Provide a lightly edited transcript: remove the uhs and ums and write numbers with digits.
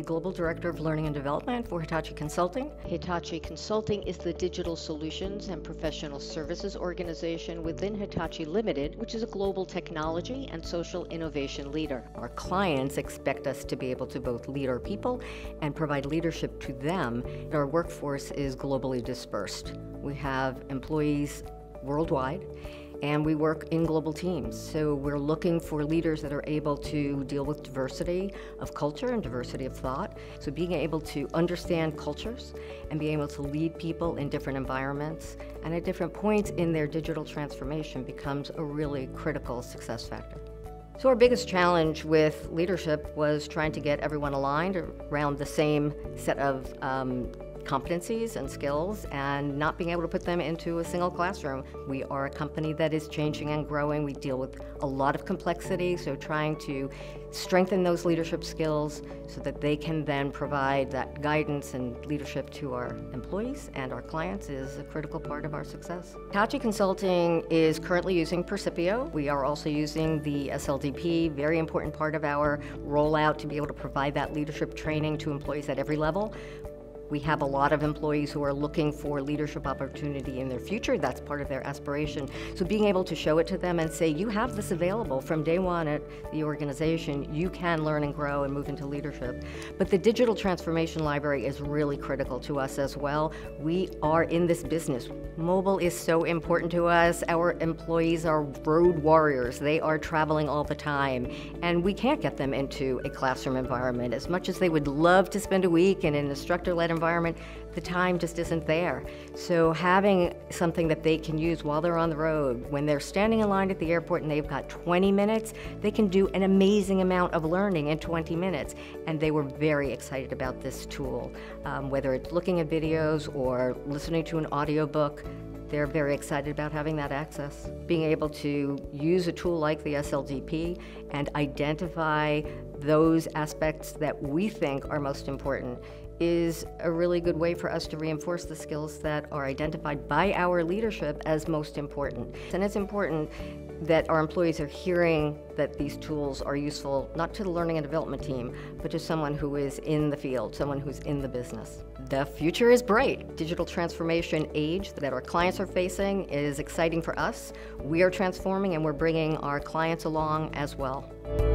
Global Director of Learning and Development for Hitachi Consulting. Hitachi Consulting is the digital solutions and professional services organization within Hitachi Limited, which is a global technology and social innovation leader. Our clients expect us to be able to both lead our people and provide leadership to them. Our workforce is globally dispersed. We have employees worldwide, and we work in global teams. So we're looking for leaders that are able to deal with diversity of culture and diversity of thought. So being able to understand cultures and being able to lead people in different environments and at different points in their digital transformation becomes a really critical success factor. So our biggest challenge with leadership was trying to get everyone aligned around the same set of competencies and skills and not being able to put them into a single classroom. We are a company that is changing and growing. We deal with a lot of complexity, so trying to strengthen those leadership skills so that they can then provide that guidance and leadership to our employees and our clients is a critical part of our success. Hitachi Consulting is currently using Percipio. We are also using the SLDP, very important part of our rollout to be able to provide that leadership training to employees at every level. We have a lot of employees who are looking for leadership opportunity in their future. That's part of their aspiration. So being able to show it to them and say, you have this available from day one at the organization, you can learn and grow and move into leadership. But the digital transformation library is really critical to us as well. We are in this business. Mobile is so important to us. Our employees are road warriors. They are traveling all the time, and we can't get them into a classroom environment. As much as they would love to spend a week in an instructor-led environment, the time just isn't there. So having something that they can use while they're on the road, when they're standing in line at the airport and they've got 20 minutes, they can do an amazing amount of learning in 20 minutes. And they were very excited about this tool. Whether it's looking at videos or listening to an audiobook, they're very excited about having that access. Being able to use a tool like the SLDP and identify those aspects that we think are most important is a really good way for us to reinforce the skills that are identified by our leadership as most important. And it's important that our employees are hearing that these tools are useful, not to the learning and development team, but to someone who is in the field, someone who's in the business. The future is bright. Digital transformation age that our clients are facing is exciting for us. We are transforming and we're bringing our clients along as well.